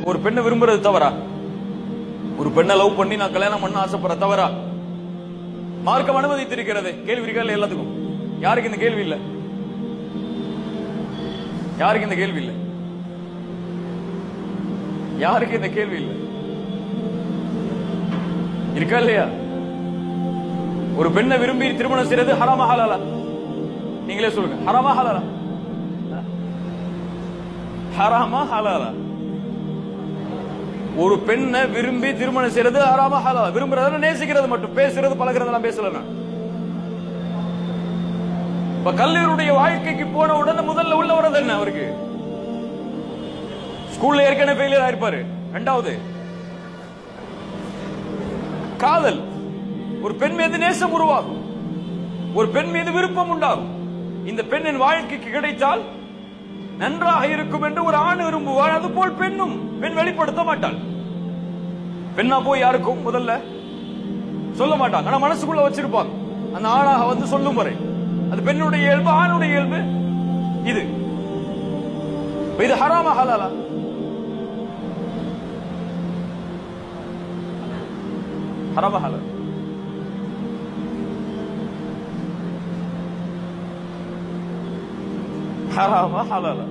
ஒரு பெண்ணை விரும்புறது தவறா? ஒரு பெண்ணை லவ் பண்ணி நான் கல்யாணம் பண்ண ஆசைப்படுற தவறா? மார்க்கம் அனுமதித்திருக்கிறது. கேள்வி இருக்கா எல்லாத்துக்கும்? யாருக்கு இந்த கேள்வி இல்ல? யாருக்கு இந்த கேள்வி இல்ல? யாருக்கு இந்த கேள்வி இல்ல? இருக்கா இல்லையா? ஒரு பெண்ணை விரும்பி திருமணம் செய்யறது ஹராமா ஹலாலா? நீங்களே சொல்லுங்க. ஹராமா ஹலாலா? ஹராமா ஹலாலா? ஒரு பெண்ணை விரும்பி திருமணம் செய்யறது ஹராமா ஹலாலா? விரும்புறத நேசிக்கிறது மட்டும், பேசுறது பழகிறதெல்லாம் பேசல. இப்ப கல்லூரியுடைய வாழ்க்கைக்கு போன உடனே முதல்ல உள்ள வரது என்ன? அவருக்கு ஸ்கூல்ல ஏற்கனவே ஃபெயிலியர் ஆயிருப்பாரு. இரண்டாவது காதல். ஒரு பெண் மீது நேசம் உருவாகும், ஒரு பெண் மீது விருப்பம் உண்டாகும். இந்த பெண்ணின் வாழ்க்கைக்கு கிடைத்தால் நன்றாக இருக்கும் என்று ஒரு ஆண் விரும்புவார். அது போல் பெண்ணும். பெண் வெளிப்படுத்த மாட்டாள். பெண்ணா போய் யாருக்கும் முதல்ல சொல்ல மாட்டாங்க, ஆனா மனசுக்குள்ள வச்சிருப்பாங்க. அந்த ஆணாக வந்து சொல்லும் வரை அது பெண்ணுடைய இயல்பு, ஆணுடைய இயல்பு. இது ஹராமா ஹலாலா? ஹராமா ஹலாலா? ஹராமா ஹலாலா?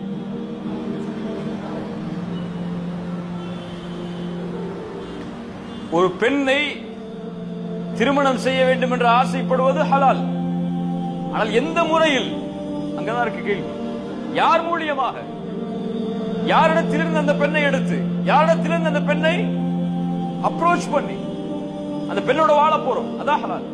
ஒரு பெண்ணை திருமணம் செய்ய வேண்டும் என்று ஆசைப்படுவது ஹலால். ஆனால் எந்த முறையில்? அங்கதான் இருக்கு கேள்வி. யார் மூலியமாக, யாரிடத்திலிருந்து அந்த பெண்ணை எடுத்து, யாரிடத்திலிருந்து அந்த பெண்ணை அப்ரோச் பண்ணி அந்த பெண்ணோட வாழ போறோம், அதான் ஹலால்.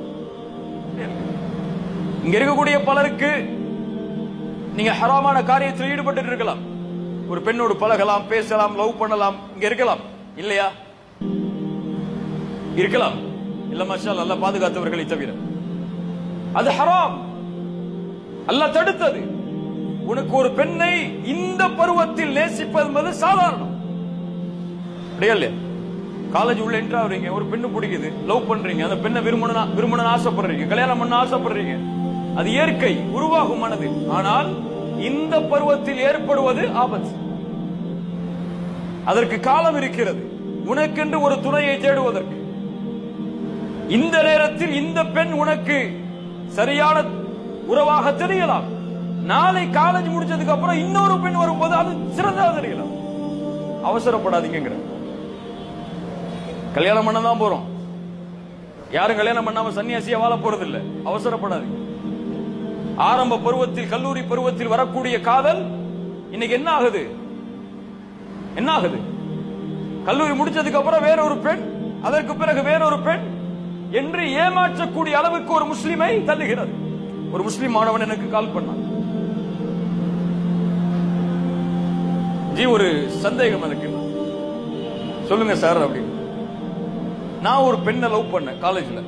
இங்க இருக்கக்கூடிய பலருக்கு நீங்க ஹராமான காரியத்தில் ஈடுபட்டு இருக்கலாம். ஒரு பெண்ணோடு பழகலாம், பேசலாம், லவ் பண்ணலாம், இங்க இருக்கலாம் இல்லையா? இருக்கலாம். இல்ல மாஷா அல்லாஹ், அல்லாஹ் பாதுகாத்தவர்களை தவிர. அது ஹராம். அல்லாஹ் தடுத்தது. உனக்கு ஒரு பெண்ணை இந்த பருவத்தில் நேசிப்பது என்பது சாதாரணம். இல்லையா? காலேஜ் உள்ள என்ட்ரா ஆவறீங்க, ஒரு பெண்ணு பிடிக்குது, லவ் பண்றீங்க, அந்த பெண்ணை விரும்பணும் ஆசைப்படுறீங்க, கல்யாணம் பண்ண ஆசைப்படுறீங்க. அது இயற்கை, உருவாகும் மனது. ஆனால் இந்த பருவத்தில் ஏற்படுவது ஆபத்து. அதற்கு காலம் இருக்கிறது, உனக்கென்று ஒரு துணையை தேடுவதற்கு. இந்த நேரத்தில் இந்த பெண் உனக்கு சரியான உறவாக தெரியலாம். நாளை காலேஜ் முடிச்சதுக்கு அப்புறம் இன்னொரு பெண் வரும்போது அது சிறந்ததாக தெரியலாம். அவசரப்படாதீங்க. கல்யாணம் பண்ண தான் போறோம். யாரும் கல்யாணம் பண்ணாம சன்னியாசியா வாழ போறது இல்ல. அவசரப்படாதீங்க. ஆரம்ப பருவத்தில், கல்லூரி பருவத்தில் வரக்கூடிய காதல் இன்னைக்கு என்ன ஆகுது? என்ன ஆகுது? கல்லூரி முடிச்சதுக்கு அப்புறம் வேறொரு பெண், அதற்கு பிறகு வேறொரு பெண் என்று ஏமாற்றக்கூடிய அளவுக்கு ஒரு முஸ்லிமை தள்ளுகிறது. ஒரு முஸ்லிம் மாணவன் எனக்கு கால் பண்ணான். ஜி, ஒரு சந்தேகம் எனக்கு. சொல்லுங்க சார் அப்படின்னு. நான் ஒரு பெண்ணை லவ் பண்ணேன் காலேஜ்ல.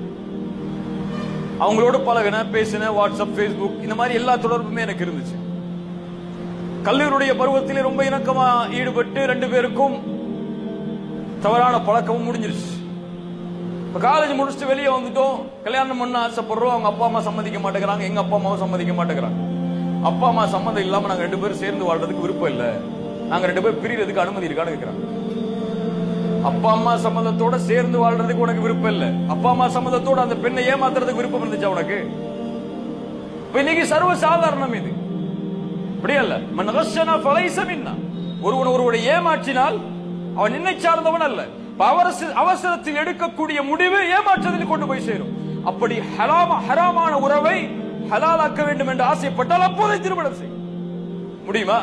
அவங்களோட பழகின, பேசின, வாட்ஸ்அப், பேஸ்புக், இந்த மாதிரி எல்லா தொடர்புமே எனக்கு இருந்துச்சு. கல்லூரியுடைய பருவத்திலே ரொம்ப இணக்கமா ஈடுபட்டு ரெண்டு பேருக்கும் தவறான பழக்கமும் முடிஞ்சிருச்சு. இப்ப காலேஜ் முடிச்சுட்டு வெளியே வந்துட்டோம், கல்யாணம் பண்ண ஆசைப்படுறோம். அவங்க அப்பா அம்மா சம்மதிக்க மாட்டேங்கிறாங்க, எங்க அப்பா அம்மாவும் சம்மதிக்க மாட்டேங்கிறாங்க. அப்பா அம்மா சம்மதம் இல்லாம நாங்க ரெண்டு பேரும் சேர்ந்து வாழ்றதுக்கு விருப்பம் இல்ல, நாங்க ரெண்டு பேரும் பிரியறதுக்கு அனுமதி இருக்கான்னு கேட்கிறாங்க. அப்பா அம்மா சம்மதத்தோட சேர்ந்து வாழ்றதுக்கு உனக்கு விருப்பம் இல்ல, அப்பா அம்மா சம்மதத்தோட அந்த பெண்ணை ஏமாத்துறதுக்கு விருப்பம் இருந்துச்சா உனக்கு? இன்னைக்கு சர்வ சாதாரணம் இது. அப்படியே அல்ல. மன்கஷனா ஃபலைஸ மின்னா. ஒருவனை ஏமாற்றினால் அவன் என்னை சார்ந்தவன் அல்ல. அவசரத்தில் எடுக்கக்கூடிய முடிவு ஏமாற்றத்தில் கொண்டு போய் சேரும். அப்படி ஹராமான உறவை ஹலாலாக்க வேண்டும் என்று ஆசைப்பட்டால் அப்போதை திருமணம் செய். முடியுமா?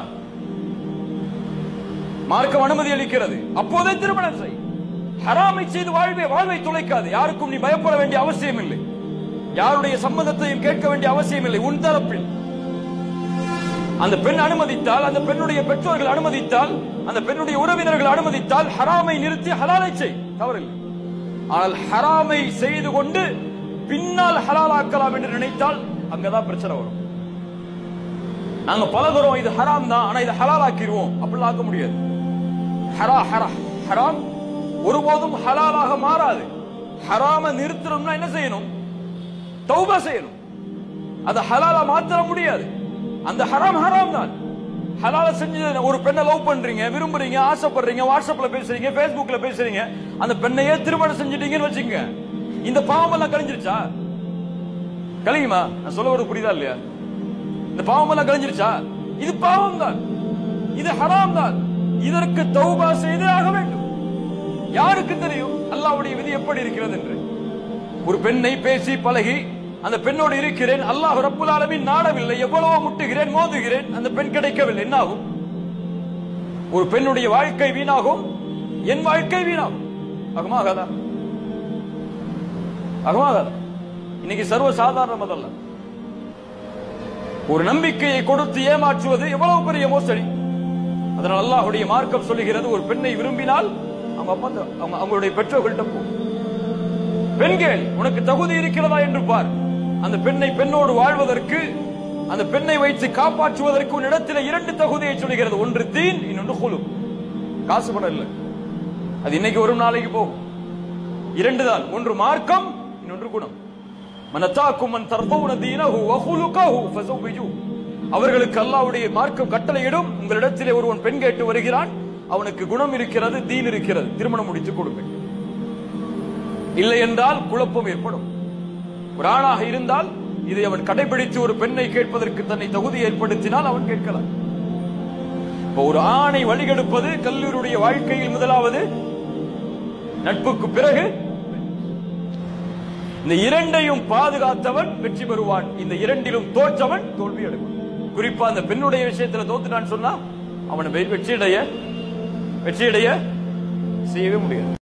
மார்க்கம் அனுமதி அளிக்கிறது, அப்போதே திருமணம் செய். ஹராமை செய்து வாழ்வை துளைக்காது. யாருக்கும் நீ பயப்பட வேண்டிய அவசியம் இல்லை, யாருடைய சம்மதத்தையும் கேட்க வேண்டிய அவசியம் இல்லை. உன் தரப்பில் அந்த பெண் அனுமதித்தால், அந்த பெண்ணுடைய பெற்றோர்கள் அனுமதித்தால், அந்த பெண்ணுடைய உறவினர்கள் அனுமதித்தால் ஹராமை நிறுத்தி ஹலாலை செய், தவறில்லை. ஆனால் ஹராமை செய்து கொண்டு பின்னால் ஹலாலாக்கலாம் என்று நினைத்தால் அங்கதான் பிரச்சனை வரும். நாங்க பழகுறோம், இது ஹராம் தான், ஆனா இது ஹலாலாக்கிடுவோம், அப்படிலாம் ஆக்க முடியாது. ஹராம் ஒருபோதும் ஹலாலாக மாறாது. ஹராம நிறுத்தணும்னா என்ன செய்யணும்? தௌபா செய்யணும். அது ஹலாலா மாத்திர முடியாது. அந்த ஹராம் தான். ஹலால செஞ்சு ஒரு பெண்ணை லவ் பண்றீங்க, விரும்புறீங்க, ஆசைப்படுறீங்க, வாட்ஸ்அப்ல பேசுறீங்க, Facebookல பேசுறீங்க, அந்த பெண்ணையே திருமணம் செஞ்சிட்டீங்கன்னு வச்சுங்க, இந்த பாவம் எல்லாம் கழிஞ்சிருச்சா? கழியுமா? நான் சொல்ல ஒரு புரியுதா இல்லையா? இந்த பாவம் எல்லாம் கழிஞ்சிருச்சா? இது பாவம் தான், இது ஹராம் தான். இதற்கு தௌபா செய்து ஆக வேண்டும். யாருக்கு தெரியும் அல்லாஹ்வுடைய விதி எப்படி இருக்கிறது என்று? ஒரு பெண்ணை பேசி பழகி அந்த பெண்ணோடு இருக்கிறேன், அல்லாஹ் ரப்புல் ஆலமீன் நாடவில்லை, எவ்வளவோ முட்டுகிறேன், மோதுகிறேன், அந்த பெண் கிடைக்கவில்லை, என்ன ஆகும்? ஒரு பெண்ணுடைய வாழ்க்கை வீணாகும், என் வாழ்க்கை வீணாகும். ஆகுமாகாதா? ஆகுமாகாதா? இன்னைக்கு சர்வ சாதாரணமதல்ல. ஒரு நம்பிக்கையை கொடுத்து ஏமாற்றுவது எவ்வளவு பெரிய மோசடி. அதனால் அல்லாஹ்வுடைய மார்க்கம் சொல்லுகிறது, ஒரு பெண்ணை விரும்பினால் அவங்களுடைய பெற்றோர்கள்ட்ட போ, பெண்கள் உனக்கு தகுதி இருக்கிறதா என்று பார். அந்த பெண்ணை பெண்ணோடு வாழ்வதற்கு, அந்த பெண்ணை வைத்து காப்பாற்றுவதற்கு உன்னிடத்தில் 2 தகுதியை சொல்லுகிறது. ஒன்று தீன், இன்னொன்று குலுக். காசு பணம் இல்லை, அது இன்னைக்கு ஒரு நாளைக்கு போகும். 2 தான், ஒன்று மார்க்கம், இன்னொன்று குணம். மனதாக்கும் மன் தர்பவுன தீனஹு வ குலுகஹு ஃபஸவ்விஜு. அவர்களுக்கு அல்லாஹ்வுடைய மார்க்கம் கட்டளையிடும், உங்களிடத்திலே ஒருவன் பெண் கேட்டு வருகிறான், அவனுக்கு குணம் இருக்கிறது, தீன் இருக்கிறது, திருமணம் முடித்து கொடுப்பேன். இல்லை என்றால் குழப்பம் ஏற்படும். ஒரு ஆணாக இருந்தால் இதை அவன் கடைபிடித்து ஒரு பெண்ணை கேட்பதற்கு தன்னை தகுதி ஏற்படுத்தினால் அவன் கேட்கலாம். ஒரு ஆணை வழிகெடுப்பது கல்லூரியுடைய வாழ்க்கையில் முதலாவது, நட்புக்கு பிறகு இந்த 2ஐயும் பாதுகாத்தவன் வெற்றி பெறுவான். இந்த 2லும் தோற்றவன் தோல்வி அடைவான். குறிப்பா அந்த பெண்ணுடைய விஷயத்தில் தோத்துட்டான்னு சொன்னா அவனை வெற்றியடைய செய்யவே முடியாது.